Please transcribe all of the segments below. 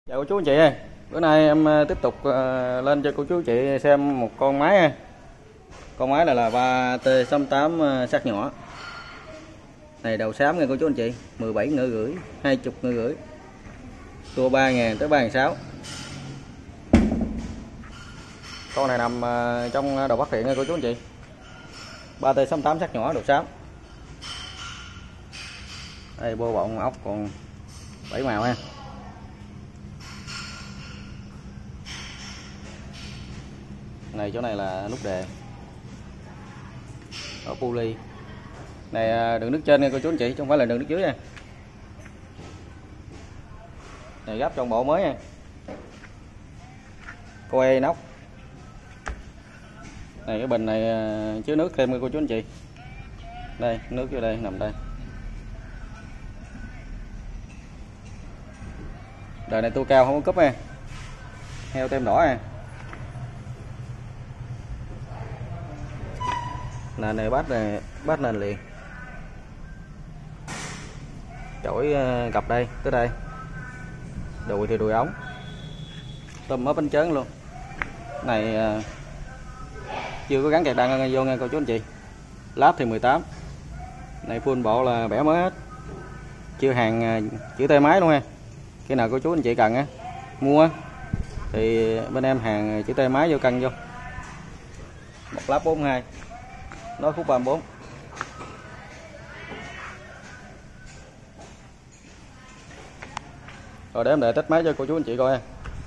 Chào cô chú anh chị ơi, bữa nay em tiếp tục lên cho cô chú anh chị xem một con máy ha. Con máy này là 3T68 sắt nhỏ. Này đầu xám nha cô chú anh chị, 17 ngựa rưỡi, 20 ngựa rưỡi. Tua 3.000 tới 3.600. Con này nằm trong đầu Bắc Hiện nha cô chú anh chị. 3T68 sắt nhỏ đầu xám. Đây bô bọng ốc còn 7 màu ha. Này chỗ này là nút đề ở pulley này, đường nước trên nha cô chú anh chị, chứ không phải là đường nước dưới nha. Này gấp trong bộ mới nha, coe nóc này. Cái bình này chứa nước thêm nha cô chú anh chị. Đây nước vô đây, nằm đây. Đời này tua cao không có cúp nha, heo tem đỏ nha. Nền này bát nền liền, chổi cặp đây tới đây, đùi thì đùi ống, tôm ốp bánh trớn luôn. Này chưa có gắn kẹt đăng vô nha cô chú anh chị. Láp thì 18. Này full bộ là bẻ mới hết, chưa hàng chữ tay máy luôn ha. Khi nào cô chú anh chị cần á mua thì bên em hàng chữ tay máy vô cân vô. Một láp 42, nói khúc 34. Rồi để em để test máy cho cô chú anh chị coi.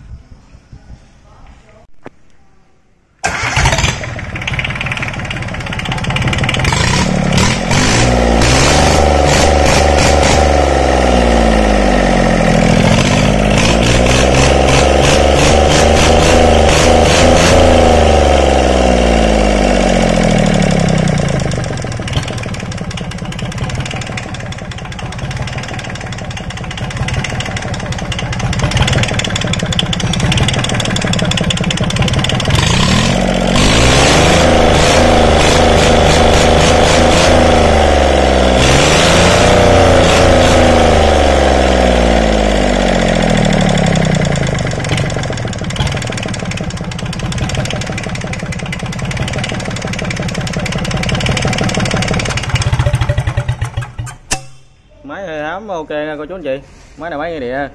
Máy hám ok nha cô chú anh chị. Máy này máy nghe địa,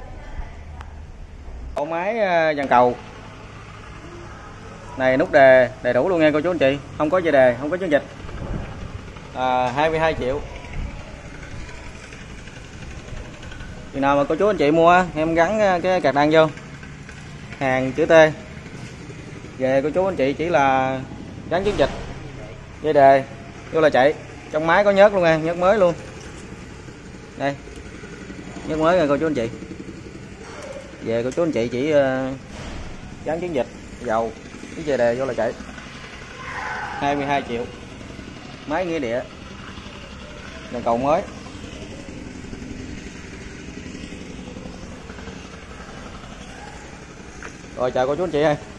ổ máy dàn cầu này, nút đề đầy đủ luôn nha cô chú anh chị, không có dây đề, không có chứng dịch. 22 triệu. Khi nào mà cô chú anh chị mua em gắn cái card đăng vô, hàng chữ T về cô chú anh chị chỉ là gắn chứng dịch, dây đề vô là chạy. Trong máy có nhớt luôn nha, nhớt mới luôn. Đây nhớt mới nha cô chú anh chị. Về cô chú anh chị chỉ gắn chứng dịch, dầu cái dây đề vô là chạy. 22 triệu. Máy nghĩa địa, dàn cầu mới. Rồi chào cô chú anh chị ơi.